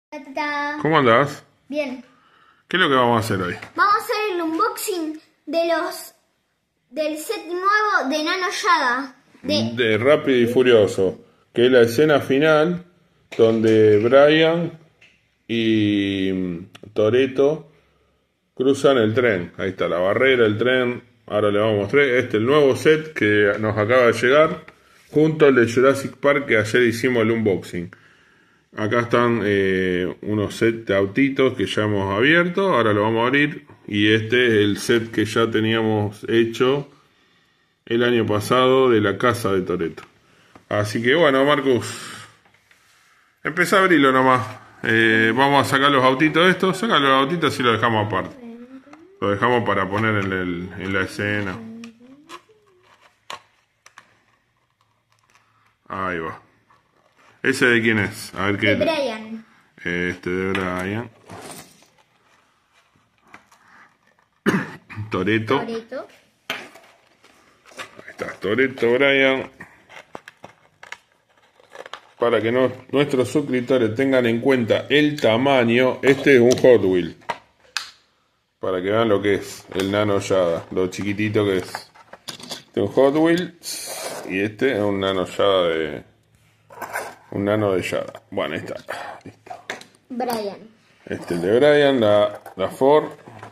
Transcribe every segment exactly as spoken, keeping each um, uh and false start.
Tatita. ¿Cómo andás? Bien. ¿Qué es lo que vamos a hacer hoy? Vamos a hacer el unboxing de los del set nuevo de Nano Yaga. De, De Rápido y Furioso, que es la escena final donde Brian y Toretto cruzan el tren. Ahí está la barrera, el tren. Ahora le vamos a mostrar. Este es el nuevo set que nos acaba de llegar, junto al de Jurassic Park que ayer hicimos el unboxing. Acá están eh, unos sets de autitos que ya hemos abierto. Ahora lo vamos a abrir. Y este es el set que ya teníamos hecho el año pasado de la casa de Toretto. Así que bueno, Marcus, empezá a abrirlo nomás. Eh, vamos a sacar los autitos estos. Sacar los autitos y lo dejamos aparte. Lo dejamos para poner en, el, en la escena. Ahí va. ¿Ese de quién es? A ver qué. de Brian. Este de Brian. Toretto. Toretto. Ahí está, Toretto, Brian. Para que no, nuestros suscriptores tengan en cuenta el tamaño, este es un Hot Wheel. Para que vean lo que es el Nano Yaga, lo chiquitito que es. Este es un Hot Wheel y este es un Nano Yaga de... Un Nano de Yaga. Bueno, ahí está. Listo. Brian. Este es el de Brian, la, la Ford.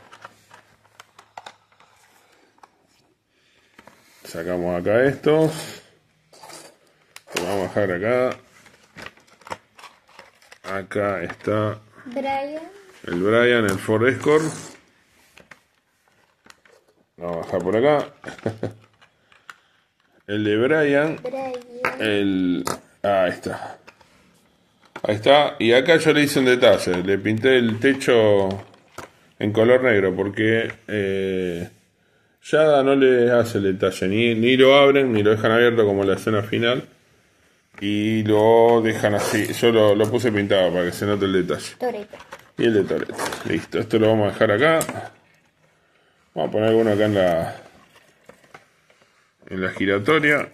Sacamos acá estos. Lo vamos a dejar acá. Acá está Brian. el Brian, el Ford Escort. Lo vamos a dejar por acá. El de Brian. Brian. El... Ah, ahí está. Ahí está. Y acá yo le hice un detalle. Le pinté el techo en color negro porque eh, Yaga no le hace el detalle. Ni, ni lo abren ni lo dejan abierto como la escena final. Y lo dejan así. Yo lo, lo puse pintado para que se note el detalle. Toretto. Y el de Toretto. Listo. Esto lo vamos a dejar acá. Vamos a poner alguno acá en la en la giratoria.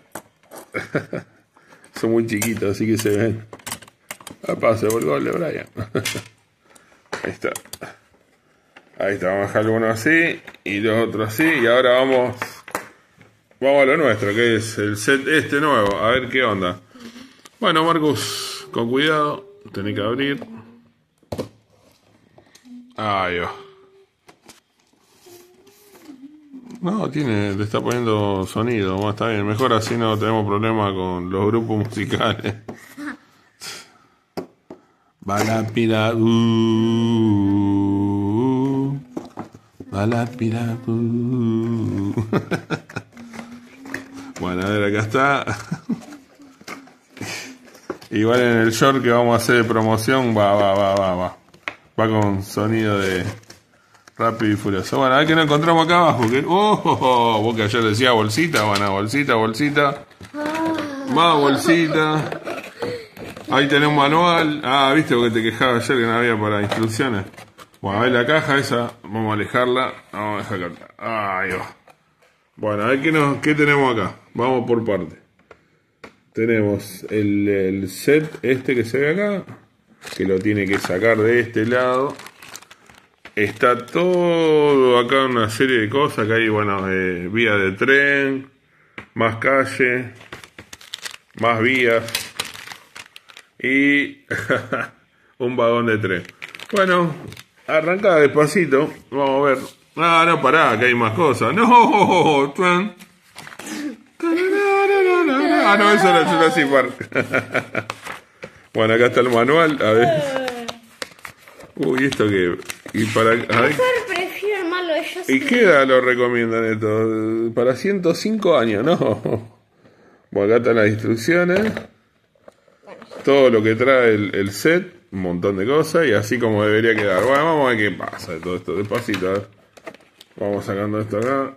Son muy chiquitos, así que se ven. Papá, se volvió el de Brian. Ahí está. Ahí está, vamos a dejar uno así y los otros así. Y ahora vamos Vamos a lo nuestro, que es el set este nuevo. A ver qué onda. Bueno, Marcus, con cuidado. Tenés que abrir. Ahí va. No, tiene, le está poniendo sonido, bueno, está bien, mejor así no tenemos problema con los grupos musicales. Balapira, uh, balapira, uh. Bueno, a ver, acá está. Igual en el short que vamos a hacer de promoción va, va, va, va, va. Va con sonido de Rápido y Furioso. Bueno, a ver qué nos encontramos acá abajo. Que... Oh, oh, oh, vos que ayer decía bolsita. Bueno, bolsita, bolsita. Más bolsita. Ahí tenemos un manual. Ah, viste porque te quejabas ayer que no había para instrucciones. Bueno, a ver la caja esa. Vamos a alejarla. Vamos a dejar acá. Ahí va. Bueno, a ver qué, nos, qué tenemos acá. Vamos por parte. Tenemos el, el set este que se ve acá. Que lo tiene que sacar de este lado. Está todo acá una serie de cosas. Que hay, bueno, eh, vías de tren, más calle, más vías y un vagón de tren. Bueno, arranca despacito. Vamos a ver. Ah, no, pará, que hay más cosas. No, tren. Ah, no, eso era Jurassic Park. Bueno, acá está el manual. A ver. Uy, esto que... Y para... A ver. Mejor prefiero armarlo de ellos. ¿Y qué edad lo recomiendan esto? Para ciento cinco años, ¿no? Bueno, acá están las instrucciones. Todo lo que trae el, el set. Un montón de cosas. Y así como debería quedar. Bueno, vamos a ver qué pasa de todo esto. Despacito, a ver. Vamos sacando esto acá.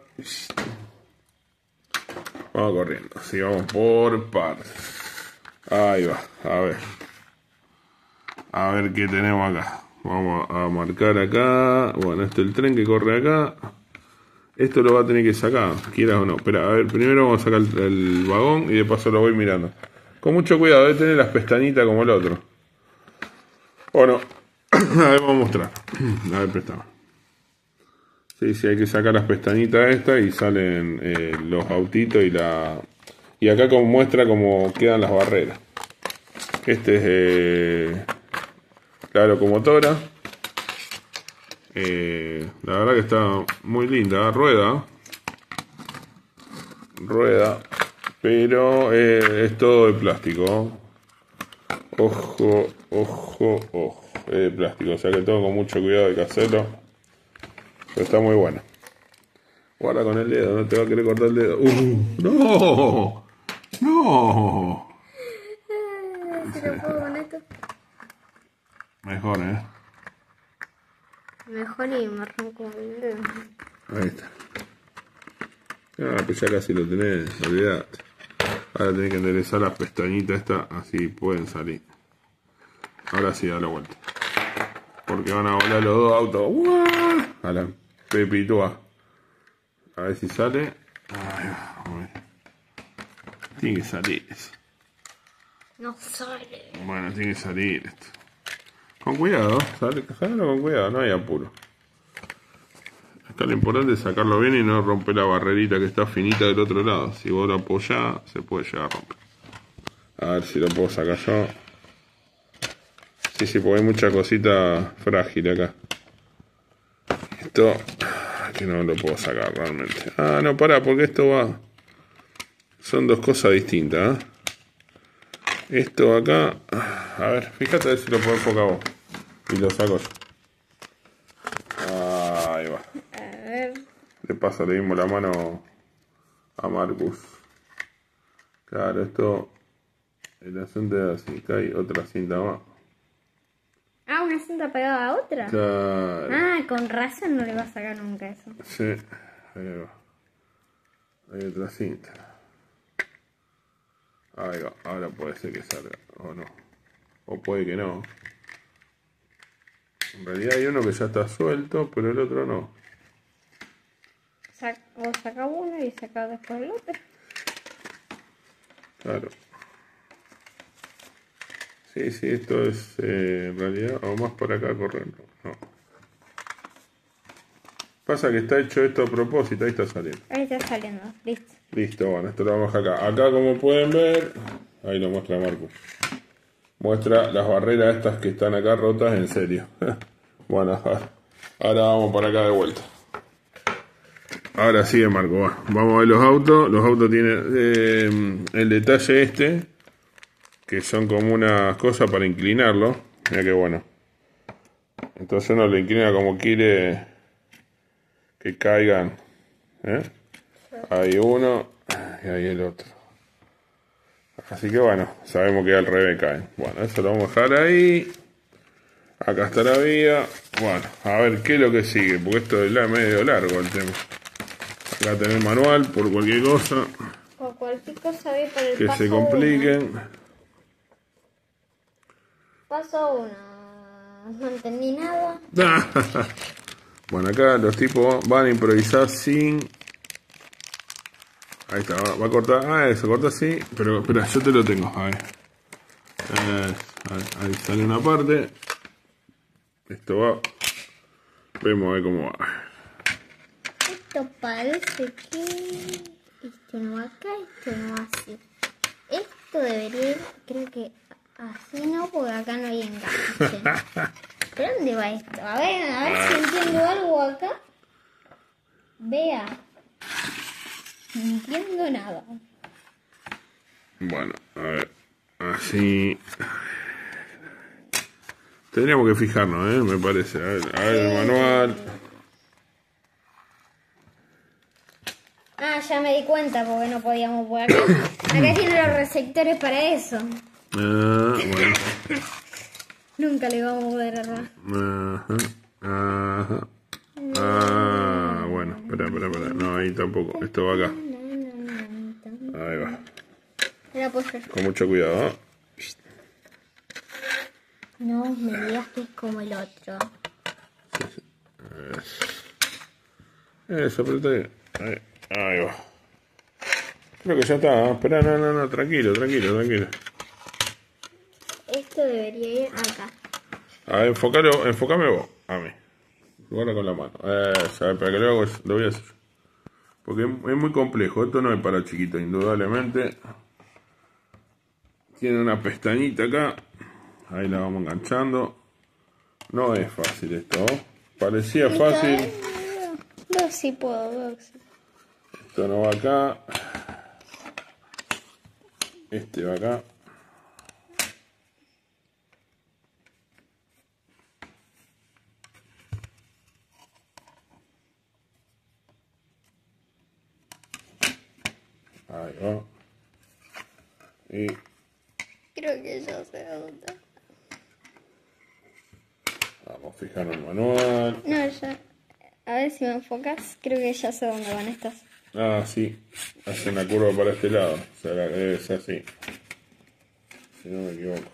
Vamos corriendo. Así vamos por partes. Ahí va. A ver. A ver qué tenemos acá. Vamos a marcar acá. Bueno, este es el tren que corre acá. Esto lo va a tener que sacar, quieras o no. Espera, a ver, primero vamos a sacar el, el vagón y de paso lo voy mirando. Con mucho cuidado, debe tener las pestañitas como el otro. Bueno, a ver, vamos a mostrar. A ver, prestamos. Sí, sí, hay que sacar las pestañitas estas y salen eh, los autitos y la... Y acá como muestra cómo quedan las barreras. Este es eh, la locomotora. Eh, la verdad que está muy linda. Rueda. Rueda. Pero eh, es todo de plástico. Ojo, ojo, ojo. Es de plástico, o sea que todo con mucho cuidado hay que hacerlo. Pero está muy bueno. Guarda con el dedo, no te va a querer cortar el dedo. ¡Uh! ¡No! ¡No! ¿Si lo puedo con esto? Mejor, ¿eh? Mejor y me arranco el dedo. Ahí está. Ah, pues ya casi lo tenés, olvidate. Ahora tenés que enderezar las pestañitas estas, así pueden salir. Ahora sí, da la vuelta. Porque van a volar los dos autos. ¡Uah! A la pepitúa. A ver si sale. Ay, a ver. Tiene que salir eso. No sale. Bueno, tiene que salir esto. Con cuidado, sale, sácalo con cuidado, no hay apuro. Acá lo importante es sacarlo bien y no romper la barrerita que está finita del otro lado. Si vos lo apoyás, se puede llegar a romper. A ver si lo puedo sacar yo. Sí, sí, porque hay mucha cosita frágil acá. Esto, que no lo puedo sacar realmente. Ah, no, pará, porque esto va... Son dos cosas distintas, ¿eh? Esto acá... A ver, fíjate a ver si lo puedo enfocar vos. Y lo saco yo. Ahí va. A ver. De paso le dimos la mano a Marcus. Claro, esto... El asunto es así, acá hay otra cinta más. Ah, una cinta pegada a otra. Claro. Ah, con razón no le va a sacar nunca eso. Sí, ahí va. Hay otra cinta. Ahí va, ahora puede ser que salga, o no. O puede que no. En realidad hay uno que ya está suelto, pero el otro no. Sac o saca uno y saca después el otro. Claro. Sí, sí, esto es eh, en realidad, o más por acá corriendo. No. Pasa que está hecho esto a propósito, ahí está saliendo. Ahí está saliendo, listo. Listo, bueno, esto lo vamos acá. Acá, como pueden ver, ahí lo muestra Marcus. Muestra las barreras estas que están acá rotas en serio. Bueno, ahora vamos para acá de vuelta. Ahora sigue Marco, va. Vamos a ver los autos. Los autos tienen eh, el detalle este, que son como unas cosas para inclinarlo. Mira qué bueno. Entonces uno lo inclina como quiere que caigan. ¿Eh? Hay uno y hay el otro. Así que bueno, sabemos que al revés caen. Bueno, eso lo vamos a dejar ahí. Acá está la vía. Bueno, a ver qué es lo que sigue, porque esto es medio largo el tema. Acá tenés el manual por cualquier cosa. Por cualquier cosa ve por el Que paso se compliquen. uno. Paso uno. No entendí nada. Bueno, acá los tipos van a improvisar sin... Ahí está, va, va a cortar. Ah, eso, corta así. Pero espera, yo te lo tengo. A ver. Eh, ahí, ahí sale una parte. Esto va. Vemos a ver cómo va. Esto parece que... Esto no va acá, esto no va así. Esto debería ir, creo que así no, porque acá no hay enganche. ¿Pero dónde va esto? A ver, a ver si entiendo algo acá. Vea. No entiendo nada. Bueno, a ver. Así. Tendríamos que fijarnos, ¿eh? Me parece. A ver, a ver el manual. Ah, ya me di cuenta porque no podíamos por acá. Acá tiene los receptores para eso. Ah, bueno. Nunca le vamos a poder armar. Ajá. Ajá. Ah, bueno. Espera, espera, espera. No, ahí tampoco. Esto va acá. Ahí va. Era pues Con mucho cuidado, ¿eh? no me digas que es como el otro. Eso, aprieta bien. Ahí, ahí va. Creo que ya está. ¿eh? Espera, no, no, no. Tranquilo, tranquilo, tranquilo. Esto debería ir acá. A ver, enfocalo, enfocame vos, a mí. Guarda con la mano. Eh, ¿sabes? Para que lo hago, lo voy a hacer yo. Porque es muy complejo. Esto no es para chiquito, indudablemente. Tiene una pestañita acá. Ahí la vamos enganchando. No es fácil esto. Parecía fácil. Veo si puedo, veo si. Esto no va acá. Este va acá. Ahí va. Y Creo que ya sé dónde. vamos a fijar el manual. No, ya. A ver si me enfocas. Creo que ya sé dónde van estas. Ah, sí. Hace una curva para este lado. O sea, es así. Si no me equivoco.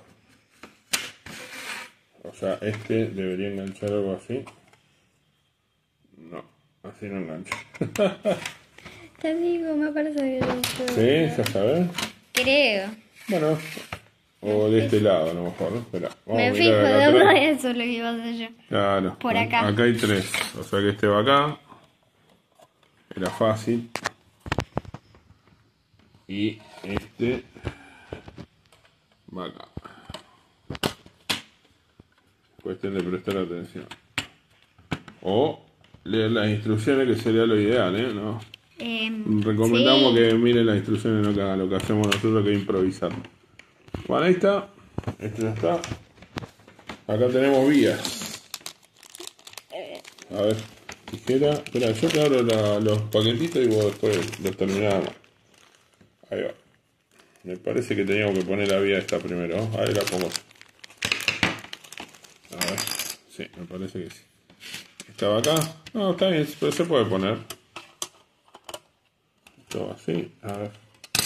O sea, este debería enganchar algo así. No, así no engancha. Te digo, me parece que yo sé. ¿Sí? ¿Ya sabes? Creo. Bueno. O de este lado, a lo mejor, ¿no? Espera. Vamos Me a fijo mirar de acá dónde atrás. eso es lo que iba a hacer yo. Claro. Por acá. Acá hay tres. O sea que este va acá. Era fácil. Y este va acá. Cuestión de prestar atención. O leer las instrucciones, que sería lo ideal, ¿eh? ¿No? Eh, Recomendamos sí. que miren las instrucciones, no que hagan lo que hacemos nosotros, que es improvisar. Bueno, ahí está. Esto ya está. Acá tenemos vías. A ver, tijera. Espera, yo te abro la- los paquetitos y vos después los terminamos. Ahí va. Me parece que teníamos que poner la vía esta primero. Ahí la pongo. A ver. Sí, me parece que sí. ¿Estaba acá? No, está bien, pero se puede poner. Esto va así. A ver.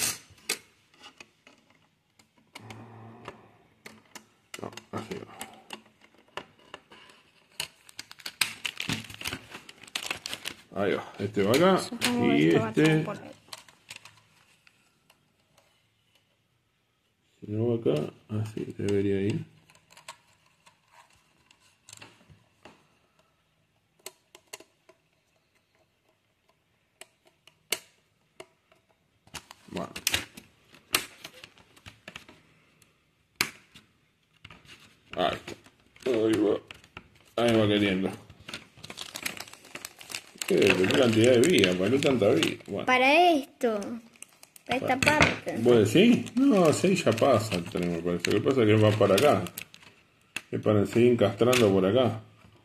No, así va. Ahí va. Este va acá. Supongo Y esto va a este. tener por ahí. Si no va acá. Así debería ir. Bueno. Ahí está. Ahí va. Ahí va queriendo. ¿Qué, qué cantidad de vía? ¿Para qué tanta vía? Bueno. Para esto. Para esta parte. ¿Vos decís? No, así ya pasa el tren, me parece. Lo que pasa es que va para acá. Es para seguir encastrando por acá.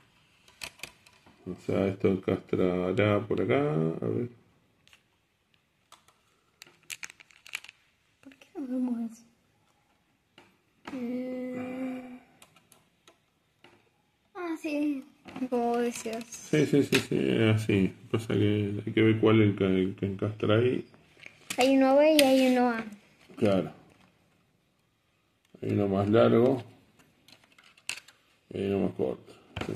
O sea, esto encastrará por acá. A ver. ¿Por qué no vemos eso? Mm. Ah, sí. Como decías. Sí, sí, sí, sí, es así. Pasa que hay que ver cuál es el que, el que encastra ahí. Hay uno B y hay uno A. Claro. Hay uno más largo. Y hay uno más corto. Sí.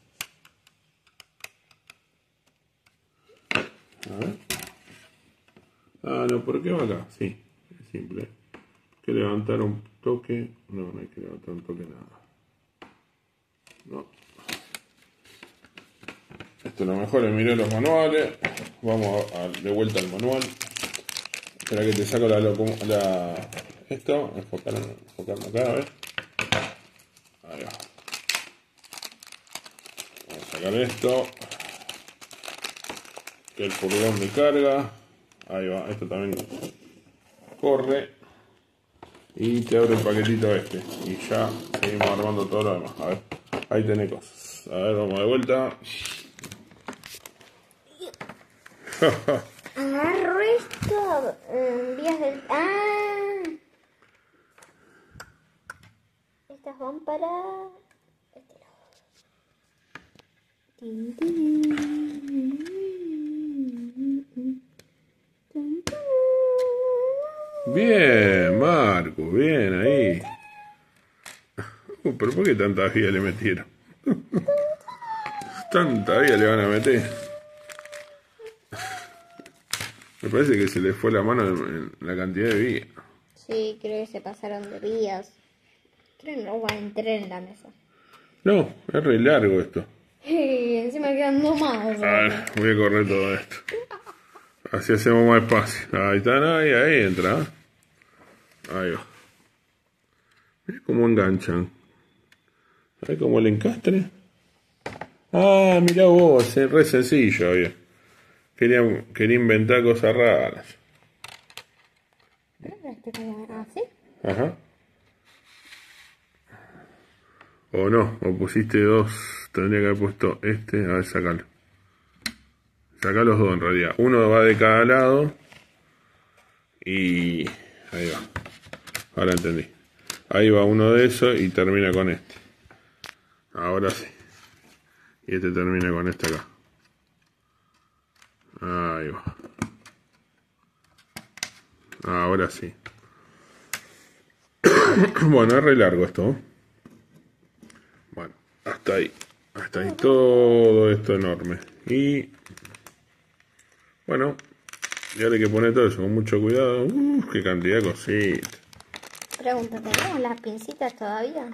A ver. Ah, no, ¿por qué va acá? Sí, es simple. Hay que levantar un toque. No, no hay que levantar un toque nada. No. Esto lo mejor es mirar los manuales. Vamos a, a, de vuelta al manual. Espera que te saco la, la esto, enfocarlo, enfocarlo acá, a ver. Ahí va. Vamos a sacar esto. Que el furgón de carga. Ahí va, esto también corre. Y te abre el paquetito este. Y ya seguimos armando todo lo demás. A ver, ahí tenés cosas. A ver, vamos de vuelta. Agarro esto. eh, vías del. ¡Ah! Estas van para. Este lado. Tin, tin. Tin, tin. Bien, Marco, bien ahí. Uh, pero ¿por qué tanta vía le metieron? Tanta vía le van a meter. Me parece que se le fue la mano en la cantidad de vía. Sí, creo que se pasaron de vías. Creo que no va a entrar en la mesa. No, es re largo esto. Y encima quedan dos más. A ver, voy a correr todo esto. Así hacemos más espacio. Ahí está, ahí, ahí entra. Ahí va. ¿Ves cómo enganchan? ¿Ves cómo el encastre? Ah, mirá vos, es re sencillo. Oye. Quería, quería inventar cosas raras. ¿Así? Ajá. O no, o pusiste dos. Tendría que haber puesto este. A ver, sacalo. Sacá los dos en realidad. Uno va de cada lado. Y ahí va. Ahora entendí. Ahí va uno de esos y termina con este. Ahora sí. Y este termina con este acá. Ahí va. Ahora sí. Bueno, es re largo esto, ¿eh? Bueno, hasta ahí. Hasta ahí todo esto enorme. Y bueno, y ahora hay que poner todo eso con mucho cuidado. Uh, qué cantidad de cositas. Pregunta, ¿tenemos las pincitas todavía?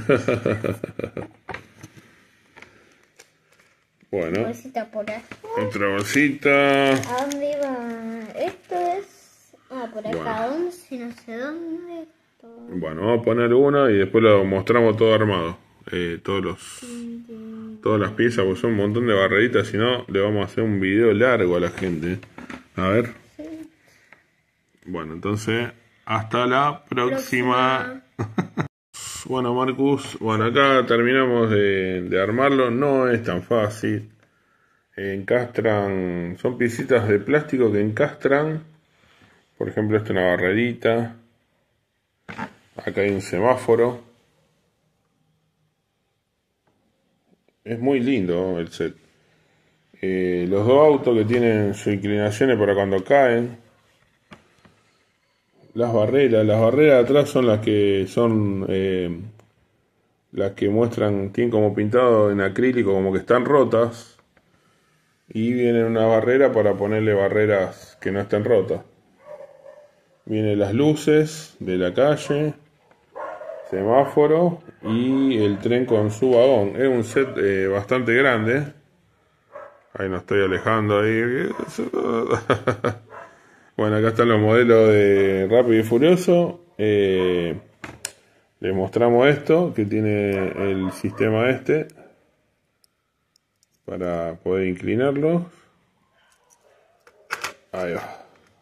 Bueno, Bolsita por acá. otra bolsita. ¿A dónde iba? Esto es... Ah, por acá, Bueno. once, no sé dónde. Esto... Bueno, vamos a poner una y después lo mostramos todo armado. Eh, todos los, todas las piezas, porque son un montón de barreritas. Si no, le vamos a hacer un video largo a la gente. A ver. Sí. Bueno, entonces, hasta la próxima. Próxima. Bueno, Marcus, bueno, acá terminamos de, de armarlo. No es tan fácil. Encastran, son piecitas de plástico que encastran. Por ejemplo, esta es una barrerita. Acá hay un semáforo. Es muy lindo el set. Eh, los dos autos que tienen sus inclinaciones para cuando caen. Las barreras, las barreras de atrás son las que son eh, las que muestran, tienen como pintado en acrílico como que están rotas. Y viene una barrera para ponerle barreras que no estén rotas. Vienen las luces de la calle, semáforo y el tren con su vagón. Es un set eh, bastante grande. Ahí nos estoy alejando ahí. Bueno, acá están los modelos de Rápido y Furioso. Eh, les mostramos esto, que tiene el sistema este para poder inclinarlo. Ahí va.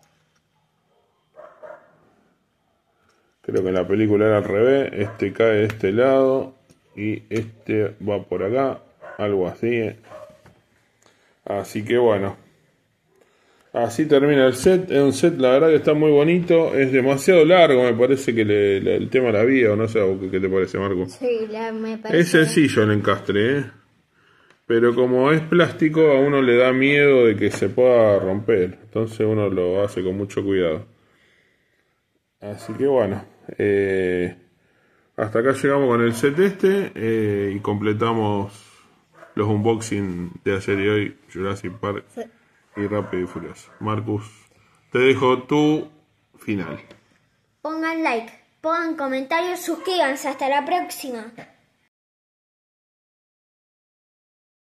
Creo que en la película era al revés. Este cae de este lado y este va por acá. Algo así. Así que bueno. Así termina el set. Es un set, la verdad que está muy bonito. Es demasiado largo, me parece que le, le, el tema de la vida, o no sé, ¿qué te parece, Marco? Sí, la, me parece. Es sencillo el encastre, ¿eh? Pero como es plástico, a uno le da miedo de que se pueda romper. Entonces uno lo hace con mucho cuidado. Así que bueno. Eh, hasta acá llegamos con el set este. Eh, y completamos los unboxing de ayer y hoy. Jurassic Park. Sí. Y Rápido y Furioso. Marcus, te dejo tu final. Pongan like, pongan comentarios, suscríbanse. Hasta la próxima.